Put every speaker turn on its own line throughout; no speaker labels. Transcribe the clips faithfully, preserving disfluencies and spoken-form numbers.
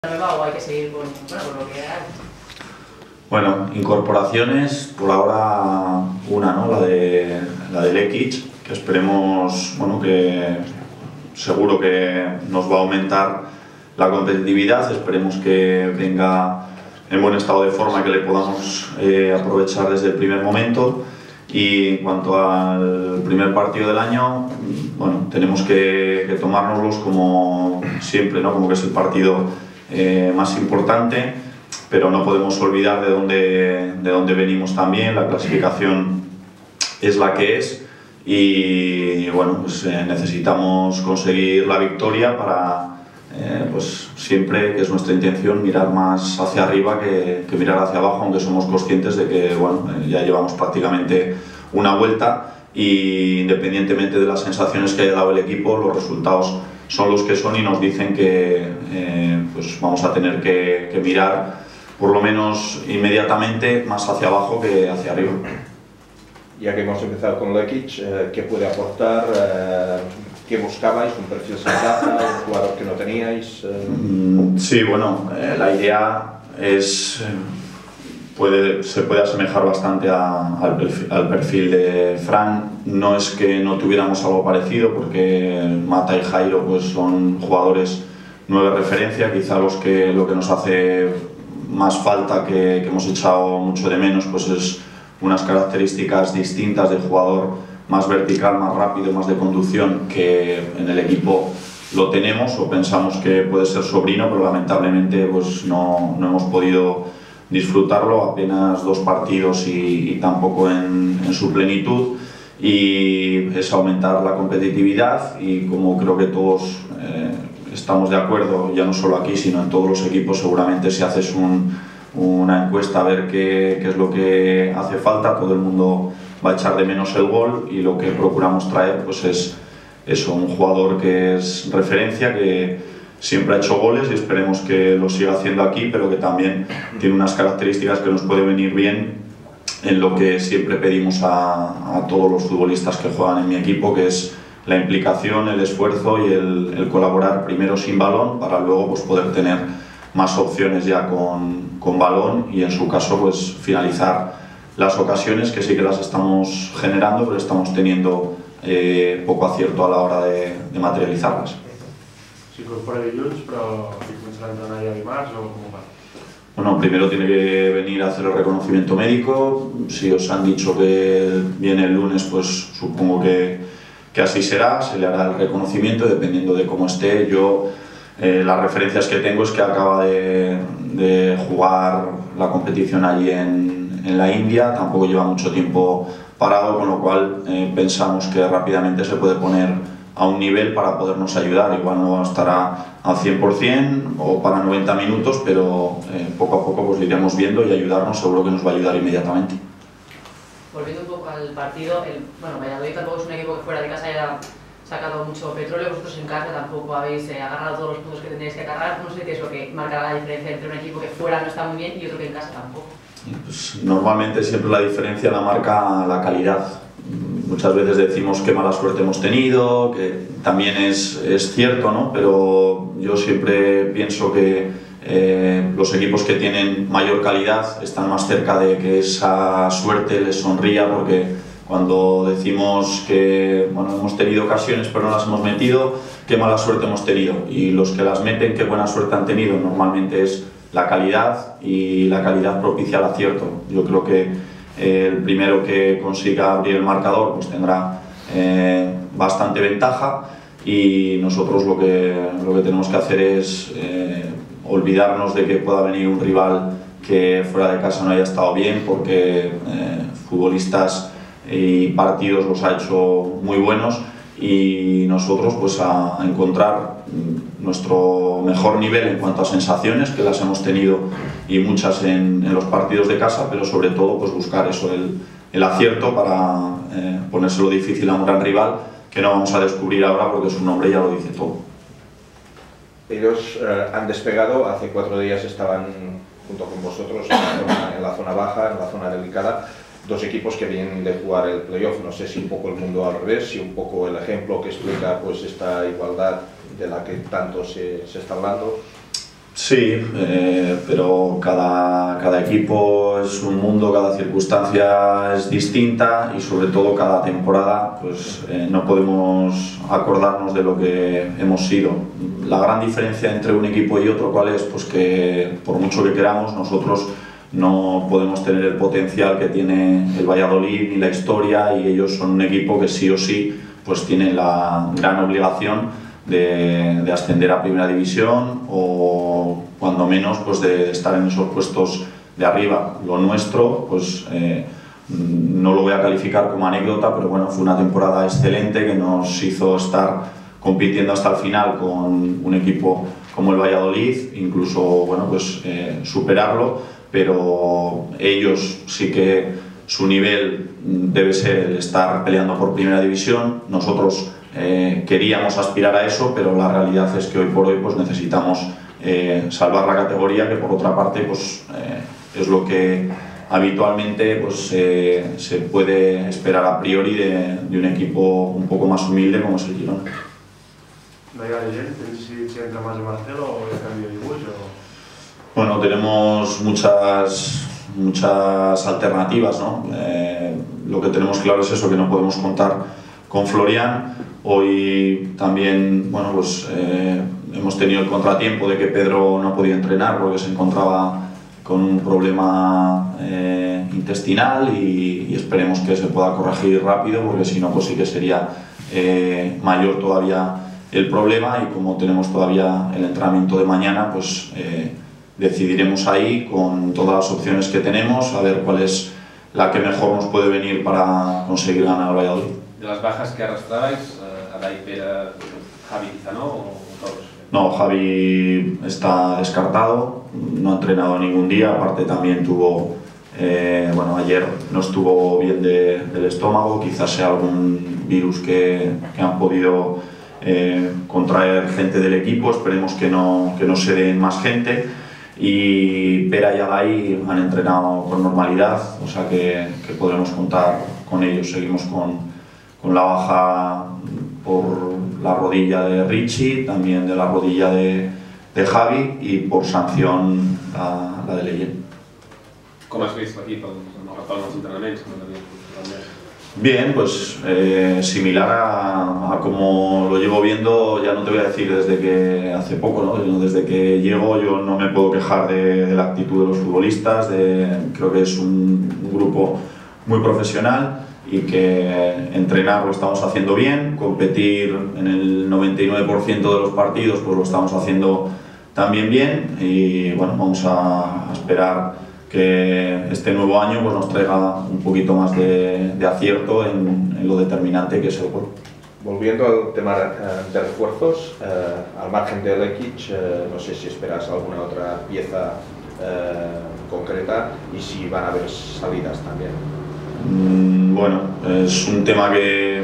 nueva o hay que seguir con, bueno, con lo que hay?
Bueno, incorporaciones, por ahora una, ¿no? La de la de Lekic, que esperemos, bueno, que seguro que nos va a aumentar la competitividad, esperemos que venga en buen estado de forma, que le podamos eh, aprovechar desde el primer momento. Y en cuanto al primer partido del año, bueno, tenemos que, que tomárnoslos como siempre, ¿no? Como que es el partido eh, más importante, pero no podemos olvidar de dónde, de dónde venimos también. La clasificación es la que es y bueno, pues eh, necesitamos conseguir la victoria para, eh, pues siempre, que es nuestra intención, mirar más hacia arriba que, que mirar hacia abajo, aunque somos conscientes de que bueno, eh, ya llevamos prácticamente una vuelta y independientemente de las sensaciones que haya dado el equipo, los resultados son los que son y nos dicen que eh, pues vamos a tener que, que mirar por lo menos inmediatamente más hacia abajo que hacia arriba.
Ya que hemos empezado con Lekic, eh, ¿qué puede aportar? Eh, ¿Qué buscabais? ¿Un perfil Sendaza? ¿Un jugador que no teníais? Eh...
Mm, sí, bueno, eh, la idea es, eh, puede, se puede asemejar bastante a, al, perfil, al perfil de Fran. No es que no tuviéramos algo parecido, porque Mata y Jairo pues, son jugadores nueva referencia, quizá los que, lo que nos hace más falta, que, que hemos echado mucho de menos, pues es unas características distintas de jugador más vertical, más rápido, más de conducción, que en el equipo lo tenemos o pensamos que puede ser Sobrino, pero lamentablemente pues no, no hemos podido disfrutarlo, apenas dos partidos y, y tampoco en, en su plenitud, y es aumentar la competitividad. Y como creo que todos eh, estamos de acuerdo, ya no solo aquí sino en todos los equipos, seguramente si haces un, una encuesta a ver qué, qué es lo que hace falta, todo el mundo va a echar de menos el gol, y lo que procuramos traer pues es eso, un jugador que es referencia, que siempre ha hecho goles y esperemos que lo siga haciendo aquí, pero que también tiene unas características que nos puede venir bien en lo que siempre pedimos a, a todos los futbolistas que juegan en mi equipo, que es la implicación, el esfuerzo y el, el colaborar primero sin balón para luego pues, poder tener más opciones ya con, con balón, y en su caso pues finalizar las ocasiones, que sí que las estamos generando, pero estamos teniendo eh, poco acierto a la hora de, de materializarlas.
S'incorpora dilluns, però hi començarà a entrenar ja dimarts o com va?
Bueno, primero tiene que venir a hacer el reconocimiento médico. Si os han dicho que viene el lunes, pues supongo que, que así será, se le hará el reconocimiento dependiendo de cómo esté. Yo eh, las referencias que tengo es que acaba de, de jugar la competición allí en, en la India, tampoco lleva mucho tiempo parado, con lo cual eh, pensamos que rápidamente se puede poner a un nivel para podernos ayudar. Igual no estará al cien por cien o para noventa minutos, pero eh, poco a poco pues lo iremos viendo, y ayudarnos seguro que nos va a ayudar inmediatamente.
Volviendo un poco al partido, el, bueno, Valladolid tampoco es un equipo que fuera de casa haya sacado mucho petróleo, vosotros en casa tampoco habéis eh, agarrado todos los puntos que tendréis que agarrar. No sé qué es lo que marcará la diferencia entre un equipo que fuera no está muy bien y otro que en casa tampoco.
Pues, normalmente siempre la diferencia la marca la calidad. Muchas veces decimos qué mala suerte hemos tenido, que también es, es cierto, ¿no? Pero yo siempre pienso que eh, los equipos que tienen mayor calidad están más cerca de que esa suerte les sonría, porque cuando decimos que bueno, hemos tenido ocasiones pero no las hemos metido, qué mala suerte hemos tenido, y los que las meten, qué buena suerte han tenido. Normalmente es la calidad, y la calidad propicia el acierto. Yo creo que el primero que consiga abrir el marcador pues tendrá eh, bastante ventaja, y nosotros lo que, lo que tenemos que hacer es eh, olvidarnos de que pueda venir un rival que fuera de casa no haya estado bien, porque eh, futbolistas y partidos los ha hecho muy buenos, y nosotros pues a encontrar nuestro mejor nivel en cuanto a sensaciones, que las hemos tenido y muchas en, en los partidos de casa, pero sobre todo pues buscar eso, el, el acierto para eh, ponérselo difícil a un gran rival que no vamos a descubrir ahora porque su nombre ya lo dice todo.
Ellos eh, han despegado, hace cuatro días estaban junto con vosotros en la, zona, en la zona baja, en la zona delicada, dos equipos que vienen de jugar el playoff. No sé si un poco el mundo al revés, si un poco el ejemplo que explica pues esta igualdad de la que tanto se, se está hablando.
Sí, eh, pero cada, cada equipo es un mundo, cada circunstancia es distinta y sobre todo cada temporada pues, eh, no podemos acordarnos de lo que hemos sido. La gran diferencia entre un equipo y otro, ¿cuál es? Pues que por mucho que queramos, nosotros no podemos tener el potencial que tiene el Valladolid ni la historia, y ellos son un equipo que sí o sí pues tienen la gran obligación de, de ascender a Primera División o cuando menos pues de estar en esos puestos de arriba. Lo nuestro pues eh, no lo voy a calificar como anécdota, pero bueno, fue una temporada excelente que nos hizo estar compitiendo hasta el final con un equipo como el Valladolid, incluso bueno, pues, eh, superarlo, pero ellos sí que su nivel debe ser el estar peleando por Primera División. Nosotros eh, queríamos aspirar a eso, pero la realidad es que hoy por hoy pues, necesitamos eh, salvar la categoría, que por otra parte pues, eh, es lo que habitualmente pues, eh, se puede esperar a priori de, de un equipo un poco más humilde como es el Girona.
¿No hay alguien? ¿Si, si entra más de Marcelo o de cambio de dibujo?
Bueno, tenemos muchas, muchas alternativas, ¿no? Eh, lo que tenemos claro es eso, que no podemos contar con Florian. Hoy también, bueno, pues eh, hemos tenido el contratiempo de que Pedro no podía entrenar porque se encontraba con un problema eh, intestinal y, y esperemos que se pueda corregir rápido, porque si no, pues sí que sería eh, mayor todavía el problema, y como tenemos todavía el entrenamiento de mañana, pues eh, decidiremos ahí con todas las opciones que tenemos, a ver cuál es la que mejor nos puede venir para conseguir ganar al Valladolid.
De las bajas que arrastrabais, uh, Adai, Pera, Javi quizá, ¿no? ¿O todos?
No, Javi está descartado, no ha entrenado ningún día, aparte también tuvo, eh, bueno, ayer no estuvo bien de, del estómago, quizás sea algún virus que, que han podido eh, contraer gente del equipo, esperemos que no, que no se den más gente. Y Pera y Adai han entrenado con normalidad, o sea que, que podremos contar con ellos. Seguimos con, con la baja por la rodilla de Richie, también de la rodilla de, de Javi, y por sanción la, la de Leyen.
¿Cómo has visto aquí con los entrenamientos?
Bien, pues eh, similar a, a como lo llevo viendo, ya no te voy a decir desde que hace poco, ¿no? Desde que llego yo no me puedo quejar de, de la actitud de los futbolistas, de, creo que es un, un grupo muy profesional y que entrenar lo estamos haciendo bien, competir en el noventa y nueve por ciento de los partidos pues lo estamos haciendo también bien, y bueno, vamos a, a esperar que este nuevo año pues, nos traiga un poquito más de, de acierto en, en lo determinante que es el gol.
Volviendo al tema de refuerzos, eh, al margen de Lekic, eh, no sé si esperas alguna otra pieza eh, concreta y si van a haber salidas también.
Mm, bueno, es un tema que,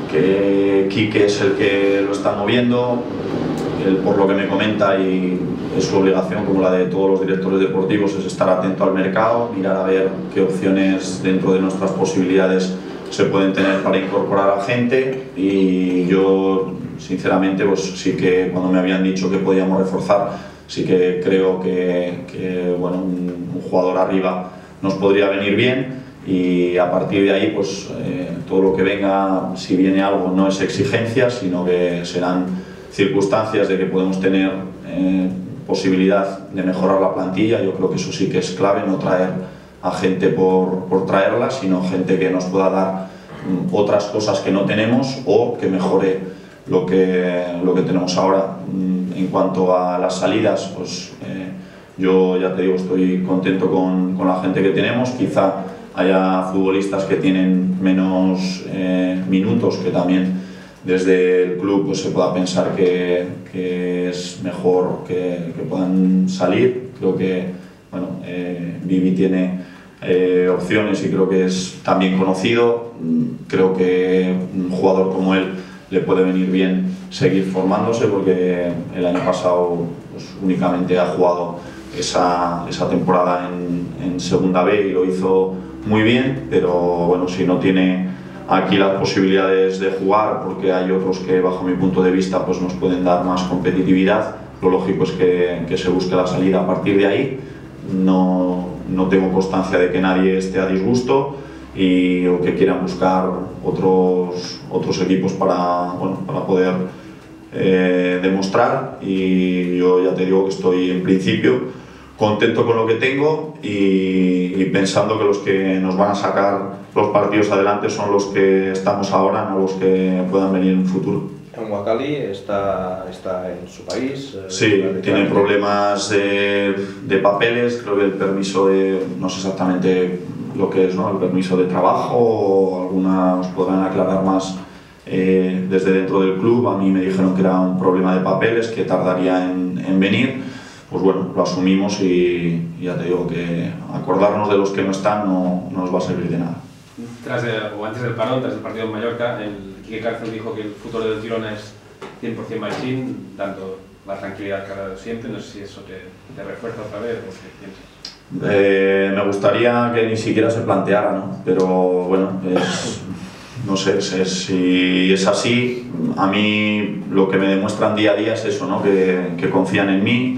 que Quique es el que lo está moviendo, él, por lo que me comenta, y es su obligación, como la de todos los directores deportivos, es estar atento al mercado, mirar a ver qué opciones dentro de nuestras posibilidades se pueden tener para incorporar a gente. Y yo, sinceramente, pues sí que cuando me habían dicho que podíamos reforzar, sí que creo que, que bueno, un, un jugador arriba nos podría venir bien, y a partir de ahí pues eh, todo lo que venga, si viene algo, no es exigencia, sino que serán circunstancias de que podemos tener eh, posibilidad de mejorar la plantilla. Yo creo que eso sí que es clave, no traer a gente por, por traerla, sino gente que nos pueda dar mm, otras cosas que no tenemos o que mejore lo que, lo que tenemos ahora. Mm, en cuanto a las salidas, pues eh, yo ya te digo, estoy contento con, con la gente que tenemos. Quizá haya futbolistas que tienen menos eh, minutos, que también desde el club pues, se pueda pensar que, que es mejor que, que puedan salir. Creo que bueno, eh, Vivi tiene eh, opciones y creo que es también conocido. Creo que un jugador como él le puede venir bien seguir formándose, porque el año pasado pues, únicamente ha jugado esa, esa temporada en, en Segunda B y lo hizo muy bien, pero bueno, si no tiene aquí las posibilidades de jugar, porque hay otros que bajo mi punto de vista pues nos pueden dar más competitividad, lo lógico es que, que se busque la salida a partir de ahí. No, no tengo constancia de que nadie esté a disgusto y o que quieran buscar otros, otros equipos para, bueno, para poder eh, demostrar, y yo ya te digo que estoy en principio contento con lo que tengo y, y pensando que los que nos van a sacar los partidos adelante son los que estamos ahora, no los que puedan venir en un futuro.
En Wakali está, está en su país.
Sí, tiene problemas de, de papeles, creo que el permiso de, no sé exactamente lo que es, ¿no? El permiso de trabajo, o algunas podrán aclarar más eh, desde dentro del club. A mí me dijeron que era un problema de papeles, que tardaría en, en venir. Pues bueno, lo asumimos y, y ya te digo que acordarnos de los que no están no, no nos va a servir de nada.
Tras de, o antes del parón, tras el partido en Mallorca, el Quique Cárcel dijo que el futuro del Girona es cien por cien Machín, dando la tranquilidad que ahora siente. No sé si eso te, te refuerza otra vez o qué piensas.
Eh, me gustaría que ni siquiera se planteara, ¿no? Pero bueno, es, no sé, es, es, si es así, a mí lo que me demuestran día a día es eso, ¿no? Que, que confían en mí.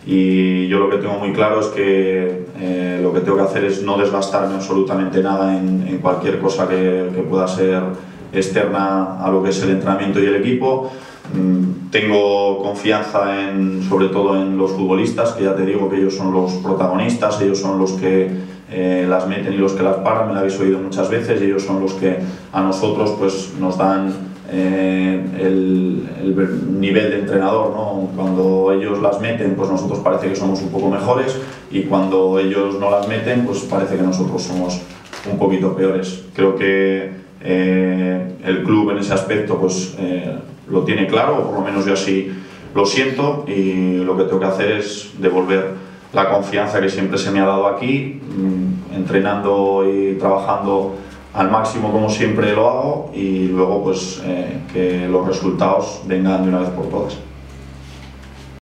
Y yo lo que tengo muy claro es que eh, lo que tengo que hacer es no desgastarme absolutamente nada en, en cualquier cosa que, que pueda ser externa a lo que es el entrenamiento y el equipo. Mm, tengo confianza en, sobre todo en los futbolistas, que ya te digo que ellos son los protagonistas, ellos son los que eh, las meten y los que las paran, me lo habéis oído muchas veces, y ellos son los que a nosotros pues, nos dan Eh, el, el nivel de entrenador, ¿no? Cuando ellos las meten, pues nosotros parece que somos un poco mejores, y cuando ellos no las meten, pues parece que nosotros somos un poquito peores. Creo que eh, el club en ese aspecto pues, eh, lo tiene claro, o por lo menos yo así lo siento, y lo que tengo que hacer es devolver la confianza que siempre se me ha dado aquí, mmm, entrenando y trabajando al máximo como siempre lo hago, y luego pues eh, que los resultados vengan de una vez por todas.